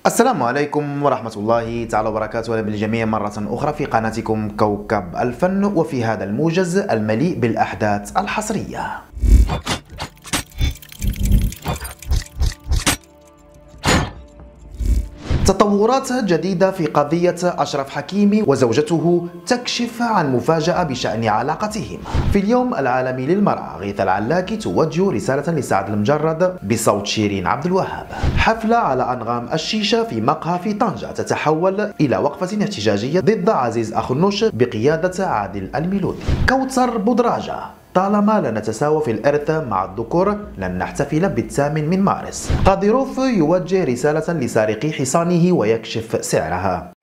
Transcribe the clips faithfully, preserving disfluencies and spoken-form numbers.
السلام عليكم ورحمة الله تعالى وبركاته. أهلا بالجميع مرة أخرى في قناتكم كوكب الفن، وفي هذا الموجز المليء بالأحداث الحصرية. تطورات جديدة في قضية أشرف حكيمي وزوجته تكشف عن مفاجأة بشأن علاقتهما. في اليوم العالمي للمرأة، غيثة العلاكي توجه رسالة لسعد المجرد بصوت شيرين عبد الوهاب. حفلة على أنغام الشيشة في مقهى في طنجة تتحول إلى وقفة احتجاجية ضد عزيز أخنوش بقيادة عادل الميلودي. كوثر بودراجة: طالما لا نتساوى في الإرث مع الذكور لن نحتفل بالثامن من مارس. قاديروف يوجه رسالة لسارقي حصانه ويكشف سعرها.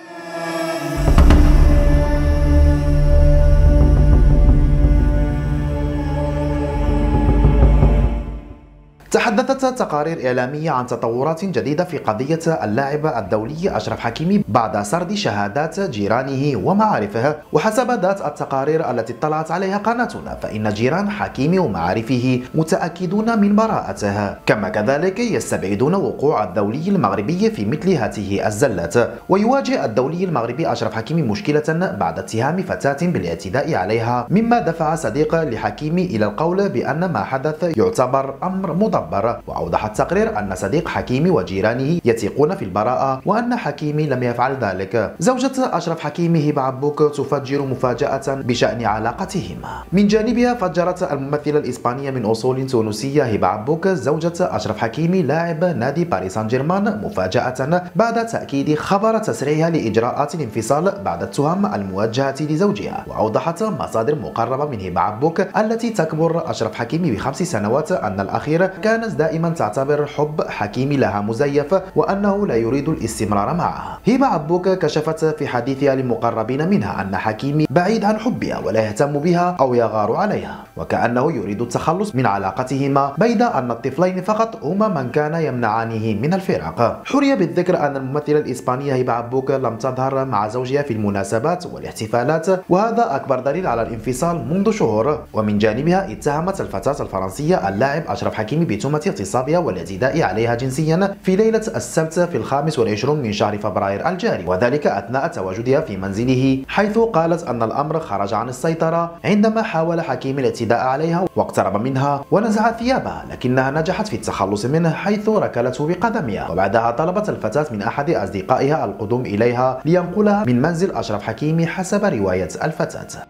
تحدثت تقارير إعلامية عن تطورات جديدة في قضية اللاعب الدولي أشرف حكيمي بعد سرد شهادات جيرانه ومعارفه. وحسب ذات التقارير التي اطلعت عليها قناتنا، فإن جيران حكيمي ومعارفه متأكدون من براءته، كما كذلك يستبعدون وقوع الدولي المغربي في مثل هذه الزلات. ويواجه الدولي المغربي أشرف حكيمي مشكلة بعد اتهام فتاة بالاعتداء عليها، مما دفع صديق لحكيمي إلى القول بأن ما حدث يعتبر أمر مضر. وأوضح التقرير أن صديق حكيمي وجيرانه يثقون في البراءة وأن حكيمي لم يفعل ذلك. زوجة أشرف حكيمي هبة عبوك تفجر مفاجأة بشأن علاقتهما. من جانبها فجرت الممثلة الإسبانية من أصول تونسية هبة عبوك زوجة أشرف حكيمي لاعب نادي باريس سان جيرمان مفاجأة بعد تأكيد خبر تسريعها لإجراءات الانفصال بعد التهم الموجهة لزوجها. وأوضحت مصادر مقربة من هبة عبوك التي تكبر أشرف حكيمي بخمس سنوات أن الأخير كانت دائما تعتبر حب حكيمي لها مزيف وأنه لا يريد الاستمرار معها. هبة عبوك كشفت في حديثها للمقربين منها أن حكيمي بعيد عن حبها ولا يهتم بها أو يغار عليها، وكأنه يريد التخلص من علاقتهما، بيد أن الطفلين فقط هما من كان يمنعانه من الفراق. حري بالذكر أن الممثلة الإسبانية هبة عبوك لم تظهر مع زوجها في المناسبات والاحتفالات، وهذا أكبر دليل على الانفصال منذ شهور. ومن جانبها اتهمت الفتاة الفرنسية اللاعب أشرف حكيمي بتهمة اغتصابها والاعتداء عليها جنسيا في ليلة السبت في الخامس والعشرون من شهر فبراير الجاري، وذلك أثناء تواجدها في منزله، حيث قالت أن الأمر خرج عن السيطرة عندما حاول حكيمي الاعتداء عليها واقترب منها ونزع ثيابها، لكنها نجحت في التخلص منه حيث ركلته بقدمها. وبعدها طلبت الفتاة من أحد أصدقائها القدوم إليها لينقلها من منزل أشرف حكيمي حسب رواية الفتاة.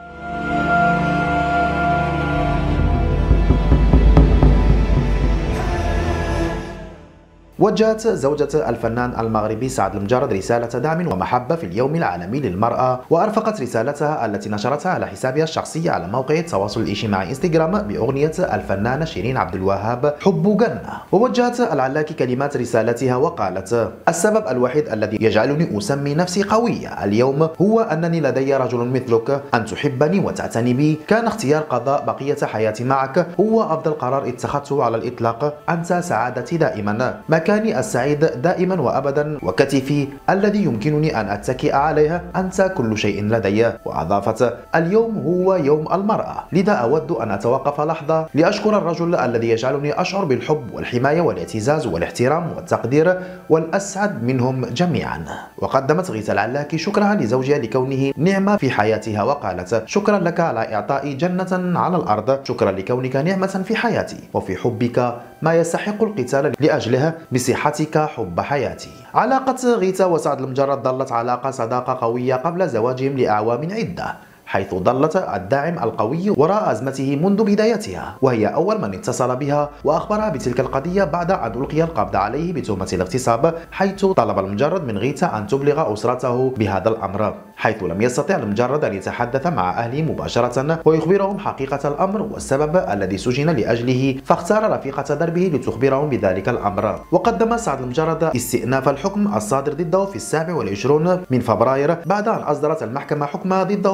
وجهت زوجة الفنان المغربي سعد المجرد رسالة دعم ومحبة في اليوم العالمي للمرأة، وأرفقت رسالتها التي نشرتها على حسابها الشخصي على موقع التواصل الاجتماعي انستغرام بأغنية الفنانة شيرين عبد الوهاب حب جنة. ووجهت العلاكي كلمات رسالتها وقالت: السبب الوحيد الذي يجعلني أسمي نفسي قوية اليوم هو أنني لدي رجل مثلك، أن تحبني وتعتني بي. كان اختيار قضاء بقية حياتي معك هو أفضل قرار اتخذته على الإطلاق. أنت سعادتي دائما، مكاني السعيد دائما وأبدا، وكتفي الذي يمكنني أن أتكئ عليها، أنت كل شيء لدي. وأضافت: اليوم هو يوم المرأة، لذا أود أن أتوقف لحظة لأشكر الرجل الذي يجعلني أشعر بالحب والحماية والاعتزاز والاحترام والتقدير، والأسعد منهم جميعا. وقدمت غيثة العلاكي شكرها لزوجها لكونه نعمة في حياتها، وقالت: شكرا لك على إعطائي جنة على الأرض، شكرا لكونك نعمة في حياتي وفي حبك ما يستحق القتال لأجله، بصحتك حب حياتي. علاقة غيثة وسعد المجرد ظلت علاقة صداقة قوية قبل زواجهم لأعوام عدة، حيث ظلت الداعم القوي وراء أزمته منذ بدايتها، وهي أول من اتصل بها وأخبرها بتلك القضية بعد أن ألقي القبض عليه بتهمة الاغتصاب، حيث طلب المجرد من غيثة أن تبلغ أسرته بهذا الأمر، حيث لم يستطع المجرد أن يتحدث مع أهله مباشرة ويخبرهم حقيقة الأمر والسبب الذي سجن لأجله، فاختار رفيقة دربه لتخبرهم بذلك الأمر. وقدم سعد المجرد استئناف الحكم الصادر ضده في السابع والعشرون من فبراير بعد أن أصدرت المحكمة حكمها ضده بالسجن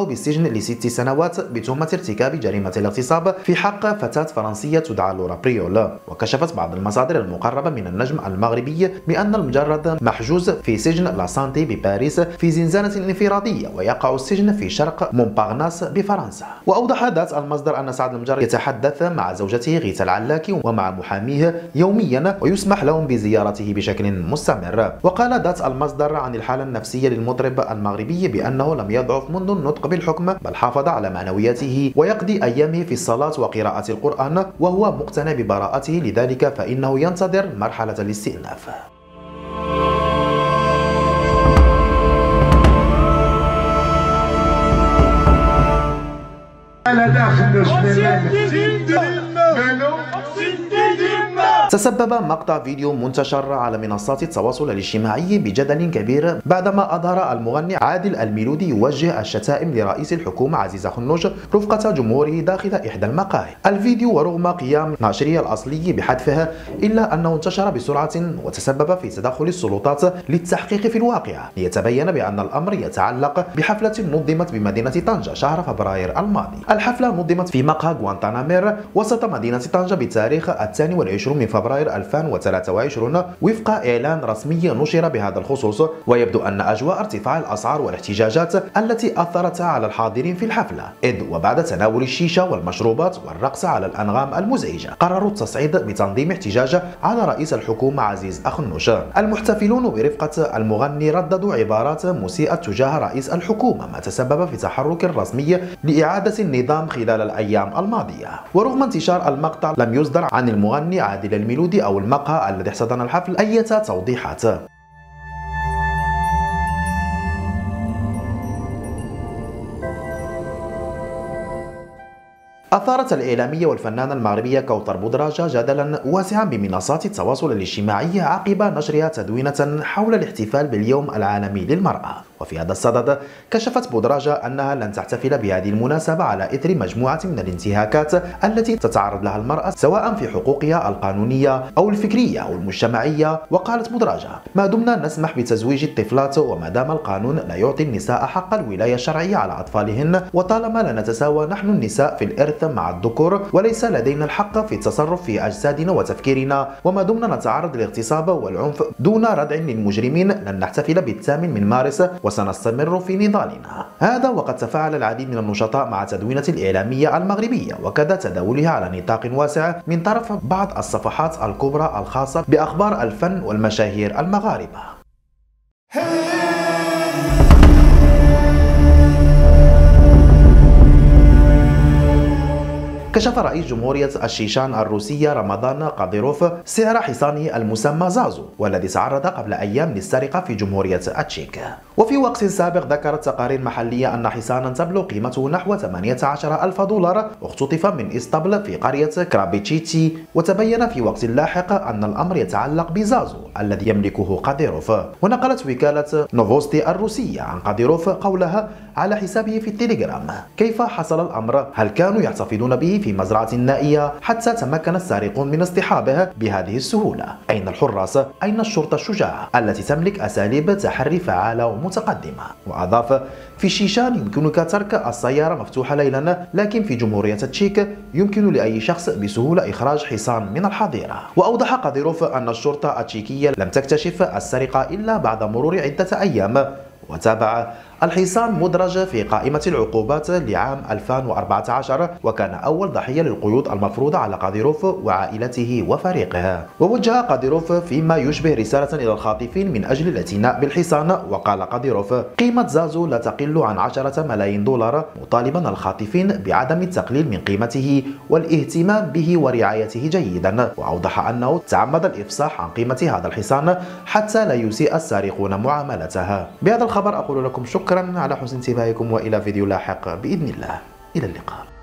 لست سنوات بتهمة ارتكاب جريمة الاغتصاب في حق فتاة فرنسية تدعى لورا بريول. وكشفت بعض المصادر المقربة من النجم المغربي بأن المجرد محجوز في سجن لا سانتي بباريس في زنزانة انفرادية، ويقع السجن في شرق مونبارناس بفرنسا. وأوضح ذات المصدر أن سعد المجرد يتحدث مع زوجته غيث العلاكي ومع محاميه يوميا، ويسمح لهم بزيارته بشكل مستمر. وقال ذات المصدر عن الحالة النفسية للمطرب المغربي بأنه لم يضعف منذ النطق بالحكم، بل حافظ على معنوياته ويقضي أيامه في الصلاة وقراءة القرآن، وهو مقتنع ببراءته، لذلك فإنه ينتظر مرحلة الاستئناف. تسبب مقطع فيديو منتشر على منصات التواصل الاجتماعي بجدل كبير بعدما أظهر المغني عادل الميلودي يوجه الشتائم لرئيس الحكومة عزيز خنوش رفقة جمهوره داخل إحدى المقاهي. الفيديو ورغم قيام ناشريه الأصلي بحذفه إلا أنه انتشر بسرعة وتسبب في تدخل السلطات للتحقيق في الواقعة، ليتبين بأن الأمر يتعلق بحفلة نظمت بمدينة طنجة شهر فبراير الماضي. الحفلة نظمت في مقهى غوانتانامير وسط مدينة طنجة بتاريخ الثاني والعشرين من فبراير ألفين وثلاثة وعشرين وفق إعلان رسمي نشر بهذا الخصوص. ويبدو أن أجواء ارتفاع الأسعار والاحتجاجات التي أثرت على الحاضرين في الحفلة، إذ وبعد تناول الشيشة والمشروبات والرقص على الأنغام المزعجة قرروا التصعيد بتنظيم احتجاج على رئيس الحكومة عزيز خنوش. المحتفلون برفقة المغني رددوا عبارات مسيئة تجاه رئيس الحكومة، ما تسبب في تحرك رسمي لإعادة النظام خلال الأيام الماضية. ورغم انتشار المقطع لم يصدر عن المغني عادل الميلودي أو المقهى الذي احتضن الحفل أي توضيحات. أثارت الإعلامية والفنانة المغربية كوثر بودراجة جدلا واسعا بمنصات التواصل الاجتماعي عقب نشرها تدوينة حول الاحتفال باليوم العالمي للمرأة. وفي هذا الصدد كشفت بودراجة أنها لن تحتفل بهذه المناسبة على إثر مجموعة من الانتهاكات التي تتعرض لها المرأة سواء في حقوقها القانونية أو الفكرية أو المجتمعية. وقالت بودراجة: ما دمنا نسمح بتزويج الطفلات وما دام القانون لا يعطي النساء حق الولاية الشرعية على أطفالهن، وطالما لا نتساوى نحن النساء في الإرث مع الذكور وليس لدينا الحق في التصرف في أجسادنا وتفكيرنا، وما دمنا نتعرض للاغتصاب والعنف دون ردع للمجرمين لن نحتفل بالثامن من مارس وسنستمر في نضالنا. هذا وقد تفاعل العديد من النشطاء مع تدوينة الإعلامية المغربية وكذا تداولها على نطاق واسع من طرف بعض الصفحات الكبرى الخاصة بأخبار الفن والمشاهير المغاربة. كشف رئيس جمهورية الشيشان الروسية رمضان قاديروف سعر حصانه المسمى زازو، والذي تعرض قبل أيام للسرقة في جمهورية التشيك. وفي وقت سابق ذكرت تقارير محلية أن حصانا تبلغ قيمته نحو ثمانية عشر ألف دولار اختطف من إسطبل في قرية كرابيتشيتي. وتبين في وقت لاحق أن الأمر يتعلق بزازو الذي يملكه قاديروف. ونقلت وكالة نوفوستي الروسية عن قاديروف قولها على حسابه في التليجرام: كيف حصل الأمر؟ هل كانوا يحتفظون به في مزرعة نائية حتى تمكن السارقون من اصطحابه بهذه السهولة؟ أين الحراس؟ أين الشرطة الشجاعة التي تملك أساليب تحري فعالة ومتقدمة؟ وأضاف: في الشيشان يمكنك ترك السيارة مفتوحة ليلا، لكن في جمهورية التشيك يمكن لأي شخص بسهولة إخراج حصان من الحظيرة. وأوضح قاديروف أن الشرطة التشيكية لم تكتشف السرقة إلا بعد مرور عدة أيام. وتابع: الحصان مدرج في قائمة العقوبات لعام ألفين وأربعة عشر، وكان أول ضحية للقيود المفروضة على قاديروف وعائلته وفريقه. ووجه قاديروف فيما يشبه رسالة إلى الخاطفين من أجل الاعتناء بالحصان. وقال قاديروف: قيمة زازو لا تقل عن عشرة ملايين دولار، مطالبا الخاطفين بعدم التقليل من قيمته والاهتمام به ورعايته جيدا. وأوضح أنه تعمد الإفصاح عن قيمة هذا الحصان حتى لا يسيء السارقون معاملتها. بهذا الخبر أقول لكم شكرا على حسن انتباهكم، وإلى فيديو لاحق بإذن الله. إلى اللقاء.